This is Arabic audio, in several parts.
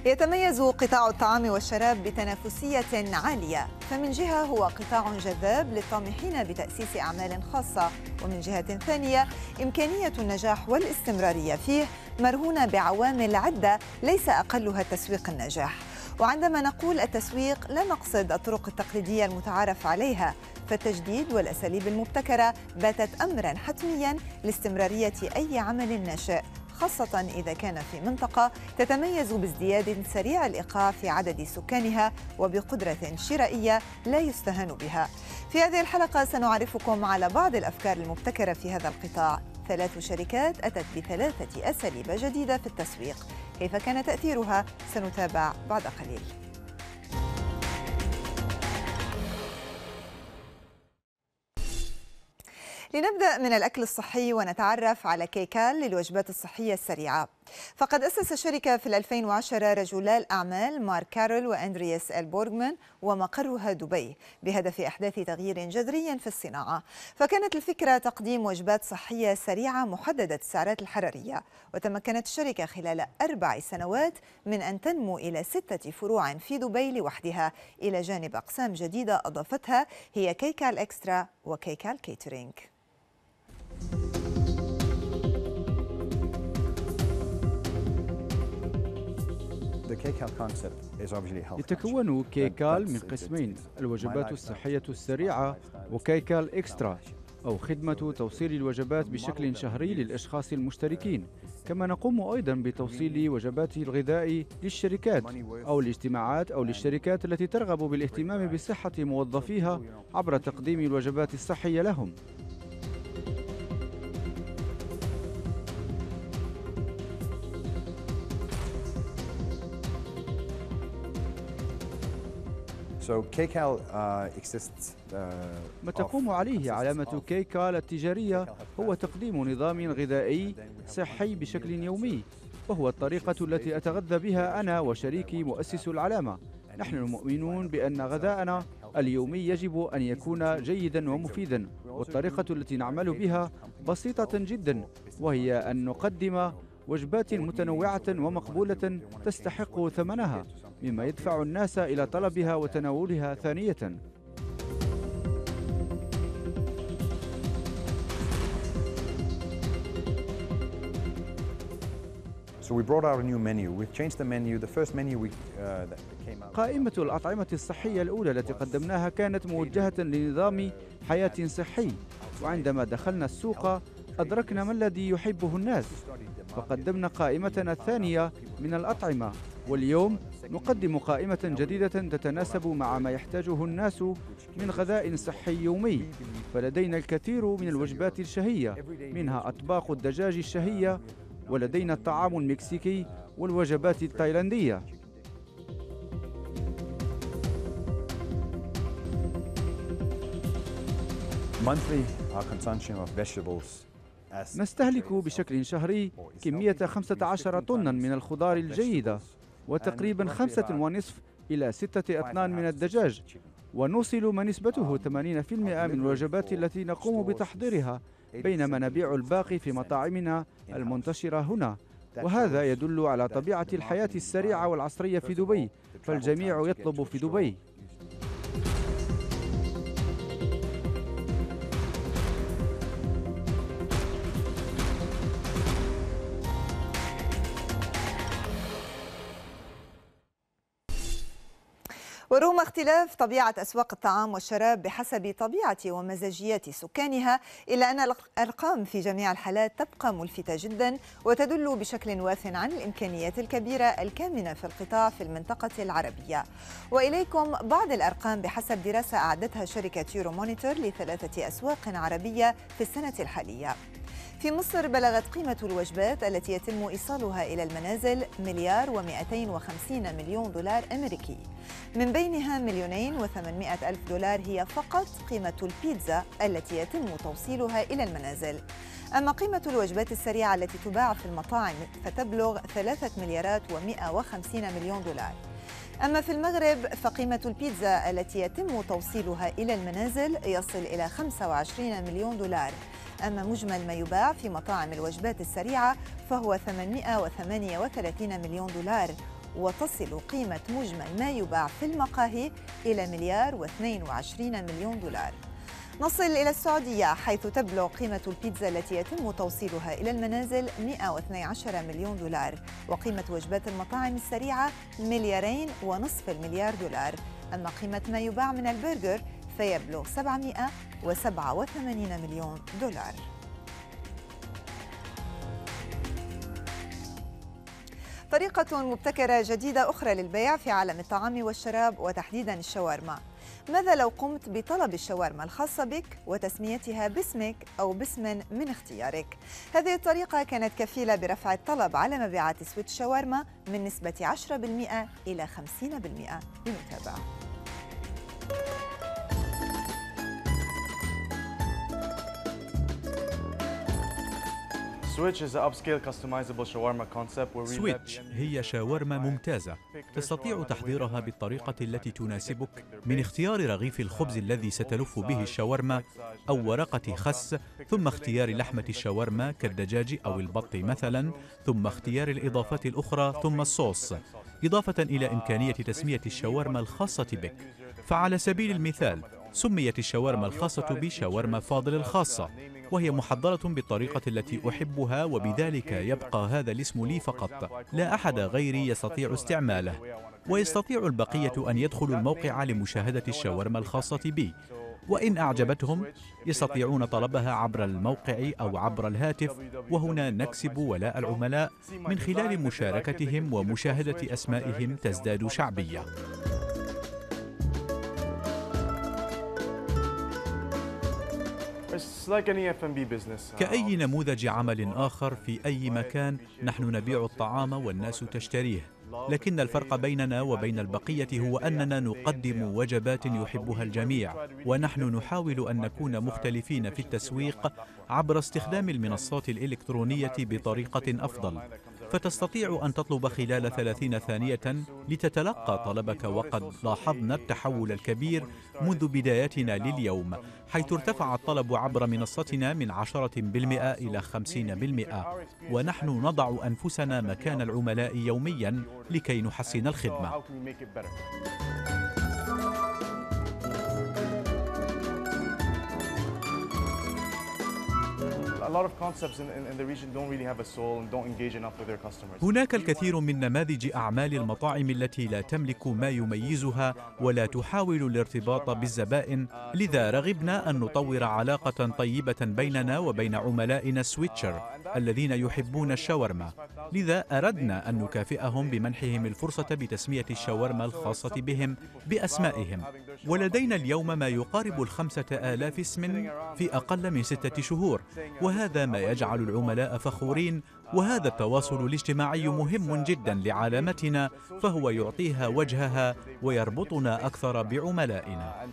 يتميز قطاع الطعام والشراب بتنافسية عالية، فمن جهة هو قطاع جذاب للطامحين بتأسيس أعمال خاصة، ومن جهة ثانية إمكانية النجاح والاستمرارية فيه مرهونة بعوامل عدة ليس أقلها التسويق الناجح. وعندما نقول التسويق لا نقصد الطرق التقليدية المتعارف عليها، فالتجديد والأساليب المبتكرة باتت أمراً حتمياً لاستمرارية أي عمل ناشئ، خاصة إذا كان في منطقة تتميز بازدياد سريع الإيقاع في عدد سكانها وبقدرة شرائية لا يستهان بها. في هذه الحلقة سنعرفكم على بعض الأفكار المبتكرة في هذا القطاع. 3 شركات أتت ب3 أساليب جديدة في التسويق. كيف كان تأثيرها؟ سنتابع بعد قليل. لنبدأ من الأكل الصحي ونتعرف على كيكال للوجبات الصحية السريعة. فقد أسس الشركة في 2010 رجلا الأعمال مارك كارول وأندرياس البورغمان ومقرها دبي بهدف إحداث تغيير جذري في الصناعة. فكانت الفكرة تقديم وجبات صحية سريعة محددة السعرات الحرارية، وتمكنت الشركة خلال 4 سنوات من أن تنمو إلى 6 فروع في دبي لوحدها، إلى جانب أقسام جديدة أضافتها هي كيكال إكسترا وكيكال كيترينج. يتكون كيكال من قسمين: الوجبات الصحية السريعة وكيكال إكسترا، أو خدمة توصيل الوجبات بشكل شهري للأشخاص المشتركين. كما نقوم أيضا بتوصيل وجبات الغذاء للشركات أو الاجتماعات أو للشركات التي ترغب بالاهتمام بصحة موظفيها عبر تقديم الوجبات الصحية لهم. ما تقوم عليه علامة كيكال التجارية هو تقديم نظام غذائي صحي بشكل يومي، وهو الطريقة التي أتغذى بها أنا وشريكي مؤسس العلامة. نحن مؤمنون بأن غذاءنا اليومي يجب أن يكون جيدا ومفيدا، والطريقة التي نعمل بها بسيطة جدا، وهي أن نقدم وجبات متنوعة ومقبولة تستحق ثمنها، مما يدفع الناس إلى طلبها وتناولها ثانية. قائمة الأطعمة الصحية الأولى التي قدمناها كانت موجهة لنظام حياة صحي، وعندما دخلنا السوق أدركنا ما الذي يحبه الناس، فقدمنا قائمتنا الثانية من الأطعمة، واليوم نقدم قائمة جديدة تتناسب مع ما يحتاجه الناس من غذاء صحي يومي. فلدينا الكثير من الوجبات الشهية، منها أطباق الدجاج الشهية، ولدينا الطعام المكسيكي والوجبات التايلاندية. نستهلك بشكل شهري كمية 15 طنا من الخضار الجيدة، وتقريبا 5.5 إلى 6 أطنان من الدجاج، ونوصل ما نسبته 80% من الوجبات التي نقوم بتحضيرها، بينما نبيع الباقي في مطاعمنا المنتشرة هنا. وهذا يدل على طبيعة الحياة السريعة والعصرية في دبي، فالجميع يطلب في دبي. ورغم اختلاف طبيعة أسواق الطعام والشراب بحسب طبيعة ومزاجيات سكانها، إلا أن الأرقام في جميع الحالات تبقى ملفتة جدا، وتدل بشكل واف عن الإمكانيات الكبيرة الكامنة في القطاع في المنطقة العربية. وإليكم بعض الأرقام بحسب دراسة أعدتها شركة يورو مونيتور ل3 أسواق عربية في السنة الحالية. في مصر بلغت قيمة الوجبات التي يتم إيصالها إلى المنازل $250 مليون أمريكي، من بينها $2,800,000 هي فقط قيمة البيتزا التي يتم توصيلها إلى المنازل. أما قيمة الوجبات السريعة التي تباع في المطاعم فتبلغ $3,150 مليون. أما في المغرب فقيمة البيتزا التي يتم توصيلها إلى المنازل يصل إلى $25 مليون. أما مجمل ما يباع في مطاعم الوجبات السريعة فهو $838 مليون، وتصل قيمة مجمل ما يباع في المقاهي إلى $1.22 مليار. نصل إلى السعودية حيث تبلغ قيمة البيتزا التي يتم توصيلها إلى المنازل $112 مليون، وقيمة وجبات المطاعم السريعة $2.5 مليار. أما قيمة ما يباع من البرجر فيبلغ $787 مليون. طريقة مبتكرة جديدة أخرى للبيع في عالم الطعام والشراب وتحديداً الشاورما. ماذا لو قمت بطلب الشاورما الخاصة بك وتسميتها باسمك أو باسم من اختيارك؟ هذه الطريقة كانت كفيلة برفع الطلب على مبيعات سويتش شاورما من نسبة 10% إلى 50%. لنتابع. سويتش هي شاورما ممتازة تستطيع تحضيرها بالطريقة التي تناسبك، من اختيار رغيف الخبز الذي ستلف به الشاورما أو ورقة خس، ثم اختيار لحمة الشاورما كالدجاج أو البط مثلا، ثم اختيار الإضافات الأخرى، ثم الصوص، إضافة إلى إمكانية تسمية الشاورما الخاصة بك. فعلى سبيل المثال سميت الشاورما الخاصة بي شاورما فاضل الخاصة، وهي محضرة بالطريقة التي أحبها، وبذلك يبقى هذا الاسم لي فقط، لا أحد غيري يستطيع استعماله. ويستطيع البقية أن يدخلوا الموقع لمشاهدة الشاورما الخاصة بي، وإن أعجبتهم يستطيعون طلبها عبر الموقع أو عبر الهاتف، وهنا نكسب ولاء العملاء من خلال مشاركتهم ومشاهدة أسمائهم تزداد شعبية. كأي نموذج عمل آخر في أي مكان، نحن نبيع الطعام والناس تشتريه، لكن الفرق بيننا وبين البقية هو أننا نقدم وجبات يحبها الجميع، ونحن نحاول أن نكون مختلفين في التسويق عبر استخدام المنصات الإلكترونية بطريقة أفضل. فتستطيع أن تطلب خلال 30 ثانية لتتلقى طلبك، وقد لاحظنا التحول الكبير منذ بدايتنا لليوم، حيث ارتفع الطلب عبر منصتنا من 10% إلى 50%، ونحن نضع أنفسنا مكان العملاء يوميا لكي نحسن الخدمة. هناك الكثير من نماذج أعمال المطاعم التي لا تملك ما يميزها ولا تحاول الارتباط بالزبائن، لذا رغبنا أن نطور علاقة طيبة بيننا وبين عملائنا سويتشر الذين يحبون الشاورما، لذا أردنا أن نكافئهم بمنحهم الفرصة بتسمية الشاورما الخاصة بهم بأسمائهم. ولدينا اليوم ما يقارب 5000 اسم في أقل من 6 شهور، وهذا ما يجعل العملاء فخورين. وهذا التواصل الاجتماعي مهم جدا لعلامتنا، فهو يعطيها وجهها ويربطنا أكثر بعملائنا.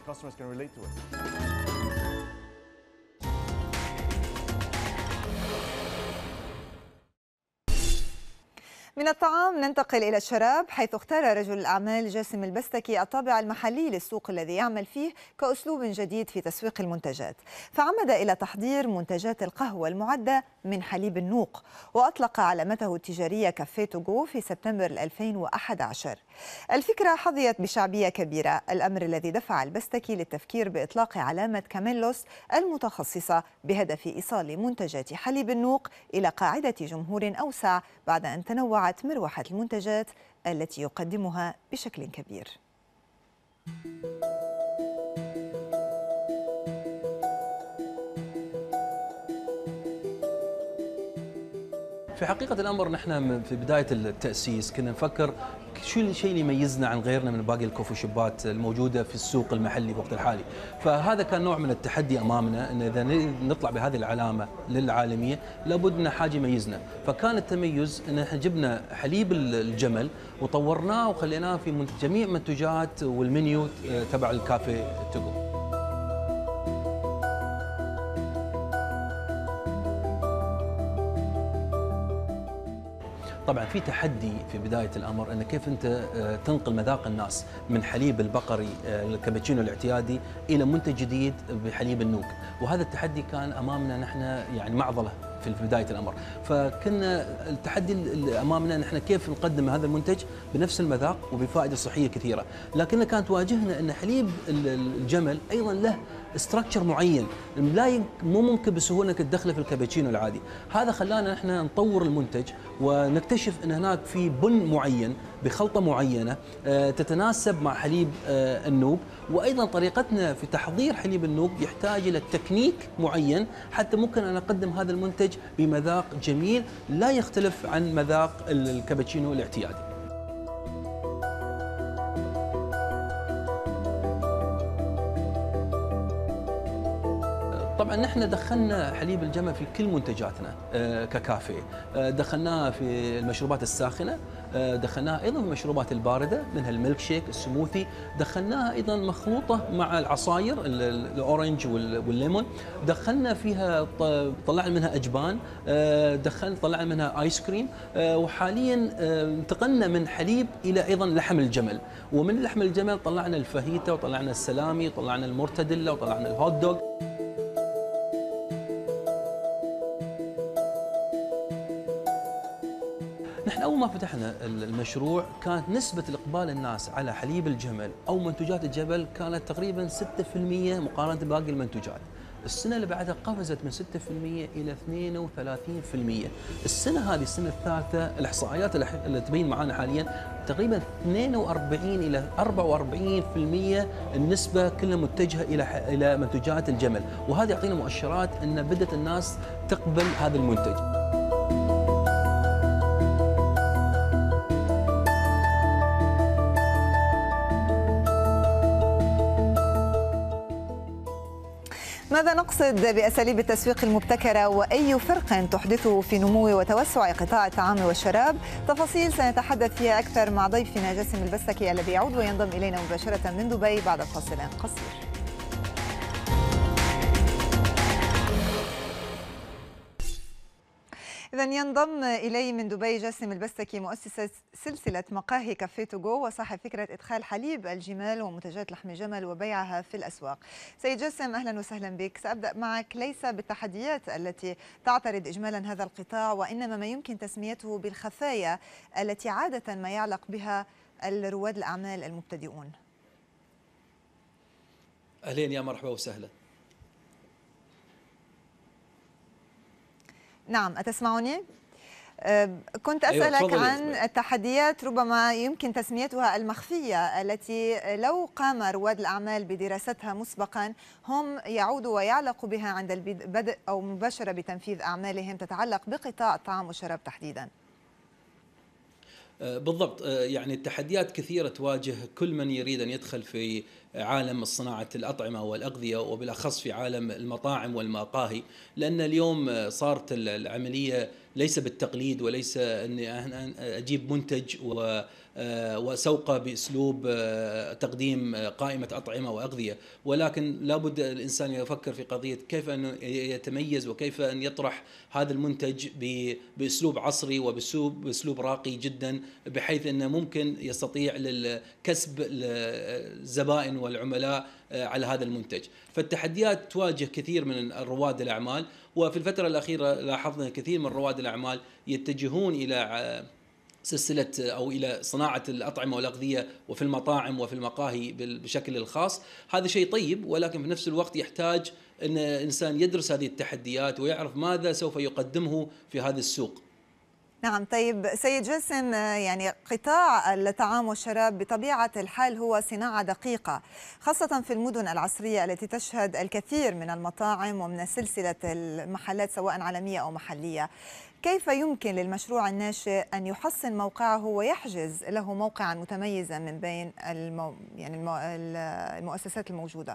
من الطعام ننتقل إلى الشراب، حيث اختار رجل الأعمال جاسم البستكي الطابع المحلي للسوق الذي يعمل فيه كأسلوب جديد في تسويق المنتجات، فعمد إلى تحضير منتجات القهوة المعدة من حليب النوق، وأطلق علامته التجارية كافيه تو جو في سبتمبر 2011. الفكرة حظيت بشعبية كبيرة، الأمر الذي دفع البستكي للتفكير بإطلاق علامة كاميلوس المتخصصة بهدف إيصال منتجات حليب النوق إلى قاعدة جمهور أوسع، بعد أن تنوعت مروحة المنتجات التي يقدمها بشكل كبير. في حقيقة الأمر نحن في بداية التأسيس كنا نفكر شو الشيء اللي يميزنا عن غيرنا من باقي الكوفي شوبات الموجودة في السوق المحلي في الوقت الحالي. فهذا كان نوع من التحدي أمامنا، أن إذا نطلع بهذه العلامة للعالمية لابد أن حاجة يميزنا. فكان التميز أن احنا جبنا حليب الجمل وطورناه وخليناه في جميع منتجات والمنيو تبع الكافيه تو جو. طبعا في تحدي في بداية الأمر أن كيف أنت تنقل مذاق الناس من حليب البقري الكابتشينو الاعتيادي إلى منتج جديد بحليب النوق، وهذا التحدي كان أمامنا نحن يعني معضلة في بدايه الامر. فكنا التحدي اللي امامنا ان احنا كيف نقدم هذا المنتج بنفس المذاق وبفائده صحيه كثيره، لكن كانت تواجهنا ان حليب الجمل ايضا له استراكشر معين مو ممكن بسهوله انك تدخله في الكابتشينو العادي. هذا خلانا احنا نطور المنتج ونكتشف ان هناك في بن معين بخلطه معينه تتناسب مع حليب النوب، وايضا طريقتنا في تحضير حليب النوب يحتاج الى تكنيك معين حتى ممكن ان اقدم هذا المنتج بمذاق جميل لا يختلف عن مذاق الكابتشينو الاعتيادي. طبعا نحن دخلنا حليب الجمل في كل منتجاتنا ككافيه، دخلناها في المشروبات الساخنه، دخلناها ايضا في المشروبات البارده منها الميلك شيك، السموثي، دخلناها ايضا مخلوطه مع العصاير الاورنج والليمون، دخلنا فيها طلعنا منها اجبان، طلعنا منها ايس كريم، وحاليا انتقلنا من حليب الى ايضا لحم الجمل، ومن لحم الجمل طلعنا الفاهيتا وطلعنا السلامي وطلعنا المورتاديلا وطلعنا الهوت دوغ. نحن أول ما فتحنا المشروع كانت نسبة الإقبال الناس على حليب الجمل أو منتجات الجبل كانت تقريبا 6% مقارنة بباقي المنتجات. السنة اللي بعدها قفزت من 6% إلى 32%. السنة هذه السنة الثالثة الإحصائيات اللي تبين معنا حاليا تقريبا 42 إلى 44% النسبة كلها متجهة إلى منتجات الجمل، وهذا يعطينا مؤشرات أن بدأت الناس تقبل هذا المنتج. ماذا نقصد بأساليب التسويق المبتكرة وأي فرق تحدثه في نمو وتوسع قطاع الطعام والشراب؟ تفاصيل سنتحدث فيها أكثر مع ضيفنا جاسم البستكي الذي يعود وينضم إلينا مباشرة من دبي بعد فاصل قصير. إذا ينضم إلي من دبي جاسم البستكي مؤسس سلسلة مقاهي كافيه تو جو وصاحب فكرة إدخال حليب الجمال ومنتجات لحم الجمل وبيعها في الأسواق. سيد جاسم أهلا وسهلا بك. سأبدأ معك ليس بالتحديات التي تعترض إجمالا هذا القطاع، وإنما ما يمكن تسميته بالخفايا التي عادة ما يعلق بها رواد الأعمال المبتدئون. أهلين يا مرحبا وسهلا. نعم أتسمعني؟ كنت أسألك عن التحديات ربما يمكن تسميتها المخفية التي لو قام رواد الأعمال بدراستها مسبقا هم يعودوا ويعلقوا بها عند البدء أو مباشرة بتنفيذ أعمالهم تتعلق بقطاع الطعام والشراب تحديدا. بالضبط، يعني التحديات كثيرة تواجه كل من يريد أن يدخل في عالم صناعة الأطعمة والأغذية وبالأخص في عالم المطاعم والمقاهي، لأن اليوم صارت العملية ليس بالتقليد وليس أني أجيب منتج وسوقه بأسلوب تقديم قائمة أطعمة وأغذية، ولكن لابد الإنسان يفكر في قضية كيف أن يتميز وكيف أن يطرح هذا المنتج بأسلوب عصري وبأسلوب راقي جدا، بحيث أنه ممكن يستطيع كسب الزبائن والعملاء على هذا المنتج. فالتحديات تواجه كثير من رواد الأعمال، وفي الفترة الأخيرة لاحظنا كثير من رواد الأعمال يتجهون إلى سلسلة أو إلى صناعة الأطعمة والأغذية وفي المطاعم وفي المقاهي بشكل الخاص. هذا شيء طيب، ولكن في نفس الوقت يحتاج أن الإنسان يدرس هذه التحديات ويعرف ماذا سوف يقدمه في هذا السوق. نعم. طيب سيد جاسم، يعني قطاع الطعام والشراب بطبيعة الحال هو صناعة دقيقة، خاصة في المدن العصرية التي تشهد الكثير من المطاعم ومن سلسلة المحلات سواء عالمية أو محلية. كيف يمكن للمشروع الناشئ أن يحسن موقعه ويحجز له موقعا متميزا من بين المؤسسات الموجودة؟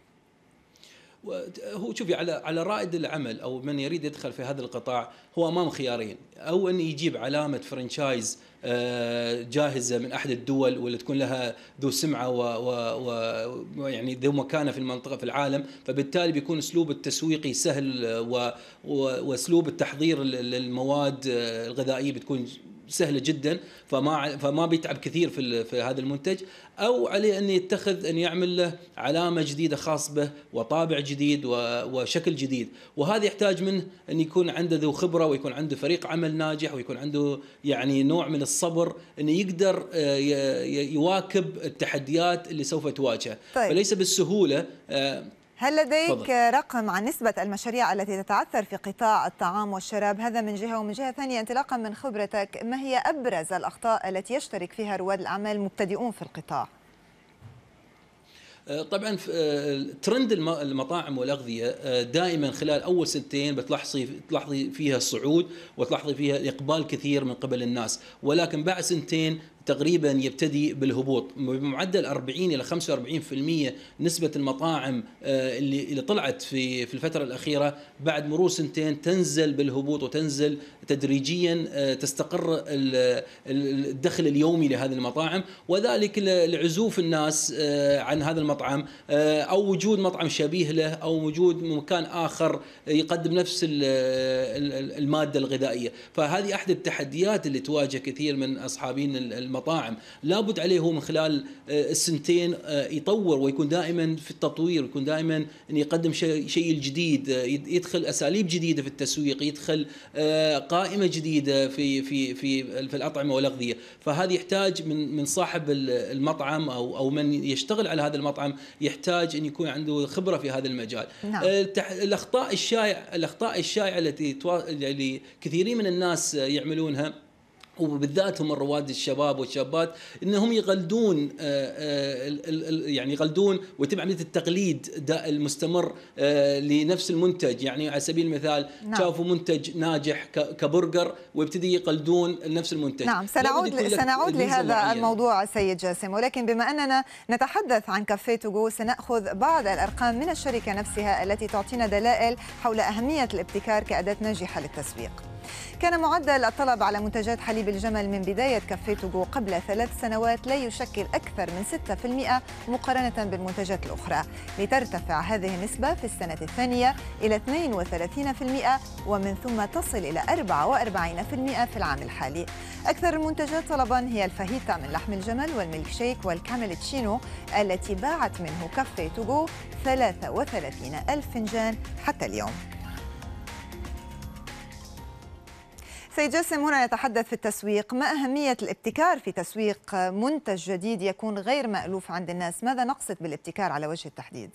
هو شوفي، على رائد العمل او من يريد يدخل في هذا القطاع هو امام خيارين، او ان يجيب علامه فرنشايز جاهزه من احد الدول واللي تكون لها ذو سمعه ويعني ذو مكانه في المنطقه في العالم، فبالتالي بيكون اسلوب التسويقي سهل واسلوب التحضير للمواد الغذائيه بتكون سهله جدا، فما بيتعب كثير في هذا المنتج، او عليه ان يتخذ ان يعمل له علامه جديده خاص به وطابع جديد وشكل جديد، وهذا يحتاج منه ان يكون عنده ذو خبره ويكون عنده فريق عمل ناجح ويكون عنده يعني نوع من الصبر انه يقدر يواكب التحديات اللي سوف تواجهه. طيب. فليس بالسهوله. هل لديك رقم عن نسبة المشاريع التي تتعثر في قطاع الطعام والشراب؟ هذا من جهة، ومن جهة ثانية انطلاقا من خبرتك، ما هي أبرز الأخطاء التي يشترك فيها رواد الأعمال المبتدئون في القطاع؟ طبعا ترند المطاعم والأغذية دائما خلال أول سنتين بتلاحظي فيها صعود وتلاحظي فيها إقبال كثير من قبل الناس، ولكن بعد سنتين تقريبا يبتدي بالهبوط بمعدل 40 إلى 45%. نسبة المطاعم اللي طلعت في الفترة الأخيرة بعد مرور سنتين تنزل بالهبوط وتنزل تدريجيا، تستقر الدخل اليومي لهذه المطاعم، وذلك لعزوف الناس عن هذا المطعم أو وجود مطعم شبيه له أو وجود مكان آخر يقدم نفس المادة الغذائية. فهذه أحد التحديات اللي تواجه كثير من أصحابين المطاعم. لابد عليه هو من خلال السنتين يطور ويكون دائما في التطوير، ويكون دائما أن يقدم شيء جديد، يدخل أساليب جديدة في التسويق، يدخل قائمة جديدة في الأطعمة والأغذية. فهذه يحتاج من صاحب المطعم أو من يشتغل على هذا المطعم، يحتاج أن يكون عنده خبرة في هذا المجال. نعم. الأخطاء الشائعة التي كثيرين من الناس يعملونها، وبالذات هم الرواد الشباب والشابات، انهم يقلدون يعني يقلدون ويتم عمليه التقليد المستمر لنفس المنتج. يعني على سبيل المثال شافوا منتج ناجح كبرجر ويبتدي يقلدون نفس المنتج. نعم، سنعود لهذا الموضوع سيد جاسم، ولكن بما اننا نتحدث عن كافيه تو جو سناخذ بعض الارقام من الشركه نفسها التي تعطينا دلائل حول اهميه الابتكار كاداه ناجحه للتسويق. كان معدل الطلب على منتجات حليب الجمل من بداية كافيه تو جو قبل 3 سنوات لا يشكل أكثر من 6% مقارنة بالمنتجات الأخرى، لترتفع هذه النسبة في السنة الثانية إلى 32% ومن ثم تصل إلى 44% في العام الحالي. أكثر المنتجات طلباً هي الفاهيتا من لحم الجمل والميلك شيك والكاميلتشينو التي باعت منه كافيه تو جو 33,000 فنجان حتى اليوم. سيد جاسم، هنا نتحدث في التسويق. ما أهمية الابتكار في تسويق منتج جديد يكون غير مألوف عند الناس؟ ماذا نقصد بالابتكار على وجه التحديد؟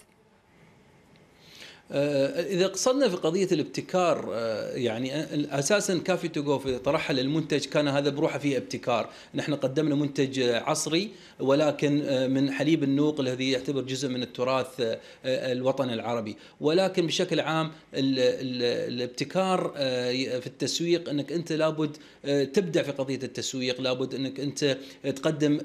إذا قصدنا في قضية الابتكار، يعني أساساً كافيه تو جو في طرحها للمنتج كان هذا بروحه فيه ابتكار. نحن قدمنا منتج عصري ولكن من حليب النوق الذي يعتبر جزء من التراث الوطني العربي، ولكن بشكل عام الابتكار في التسويق أنك أنت لابد تبدع في قضية التسويق، لابد أنك أنت تقدم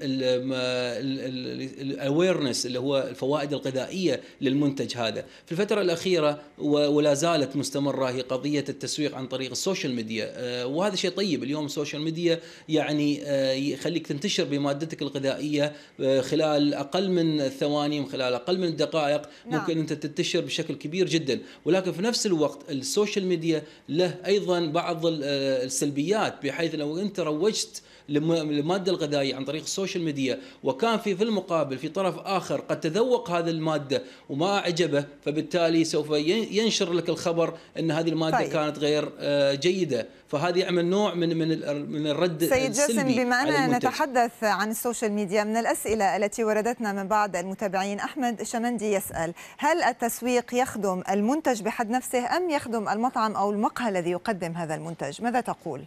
الأويرنس اللي هو الفوائد الغذائية للمنتج هذا. في الفترة الأخيرة ولا زالت مستمرة هي قضية التسويق عن طريق السوشيال ميديا، وهذا شيء طيب. اليوم السوشيال ميديا يعني يخليك تنتشر بمادتك الغذائية خلال أقل من ثواني، خلال أقل من دقائق. نعم. ممكن أنت تنتشر بشكل كبير جدا، ولكن في نفس الوقت السوشيال ميديا له أيضا بعض السلبيات، بحيث لو أنت روجت للمادة الغذائية عن طريق السوشيال ميديا وكان في المقابل في طرف آخر قد تذوق هذه المادة وما أعجبه، فبالتالي سوف ينشر لك الخبر أن هذه المادة طيب. كانت غير جيدة، فهذا يعمل نوع من الرد السلبي. سيد جاسم، بما أننا نتحدث عن السوشيال ميديا، من الأسئلة التي وردتنا من بعض المتابعين أحمد شمندي يسأل: هل التسويق يخدم المنتج بحد نفسه أم يخدم المطعم أو المقهى الذي يقدم هذا المنتج؟ ماذا تقول؟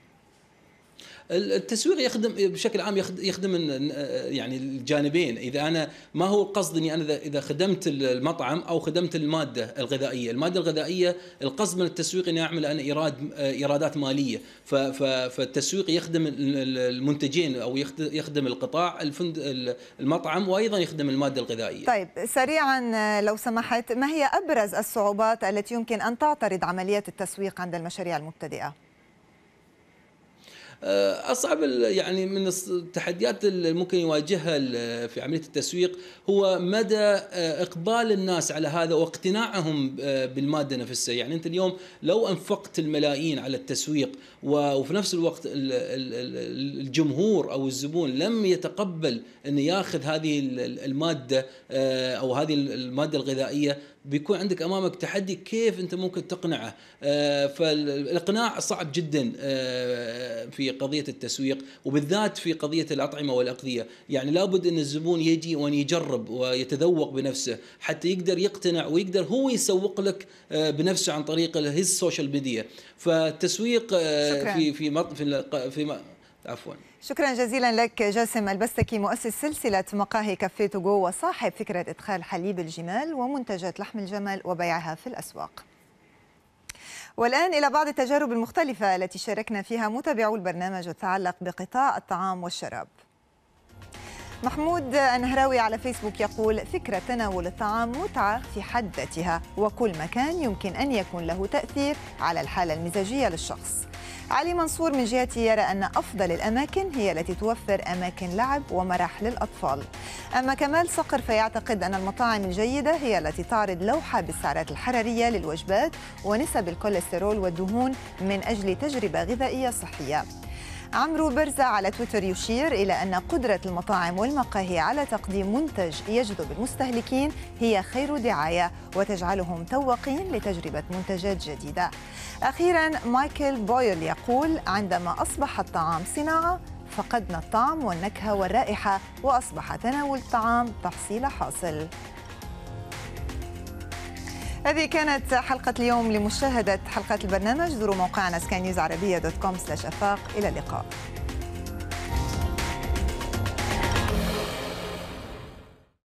التسويق يخدم بشكل عام، يخدم يعني الجانبين. اذا انا ما هو قصدي اني انا اذا خدمت المطعم او خدمت الماده الغذائيه، القصد من التسويق اني اعمل انا ايرادات ماليه. فالتسويق يخدم المنتجين او يخدم القطاع المطعم، وايضا يخدم الماده الغذائيه. طيب سريعا لو سمحت، ما هي ابرز الصعوبات التي يمكن ان تعترض عمليات التسويق عند المشاريع المبتدئه؟ أصعب يعني من التحديات اللي ممكن يواجهها في عملية التسويق هو مدى إقبال الناس على هذا واقتناعهم بالمادة نفسها. يعني أنت اليوم لو أنفقت الملايين على التسويق وفي نفس الوقت الجمهور أو الزبون لم يتقبل أن يأخذ هذه المادة أو هذه المادة الغذائية، بيكون عندك أمامك تحدي كيف أنت ممكن تقنعه. فالإقناع صعب جدا في قضية التسويق، وبالذات في قضية الأطعمة والأغذية. يعني لابد أن الزبون يجي وأن يجرب ويتذوق بنفسه حتى يقدر يقتنع ويقدر هو يسوق لك بنفسه عن طريق السوشيال ميديا. فالتسويق في عفوا. شكرا جزيلا لك جاسم البستكي، مؤسس سلسلة مقاهي كافيه تو جو وصاحب فكرة إدخال حليب الجمال ومنتجات لحم الجمل وبيعها في الأسواق. والآن إلى بعض التجارب المختلفة التي شاركنا فيها متابعو البرنامج وتتعلق بقطاع الطعام والشراب. محمود النهراوي على فيسبوك يقول: فكرة تناول الطعام متعة في حد ذاتها، وكل مكان يمكن أن يكون له تأثير على الحالة المزاجية للشخص. علي منصور من جهته يرى أن أفضل الأماكن هي التي توفر أماكن لعب ومرح للأطفال. أما كمال صقر فيعتقد أن المطاعم الجيدة هي التي تعرض لوحة بالسعرات الحرارية للوجبات ونسب الكوليسترول والدهون من أجل تجربة غذائية صحية. عمرو برزة على تويتر يشير إلى أن قدرة المطاعم والمقاهي على تقديم منتج يجذب المستهلكين هي خير دعاية وتجعلهم توقين لتجربة منتجات جديدة. أخيراً مايكل بويل يقول: عندما أصبح الطعام صناعة فقدنا الطعم والنكهة والرائحة، وأصبح تناول الطعام تحصيل حاصل. هذه كانت حلقة اليوم. لمشاهدة حلقات البرنامج زوروا موقعنا skynewsarabia.com/أفاق. إلى اللقاء.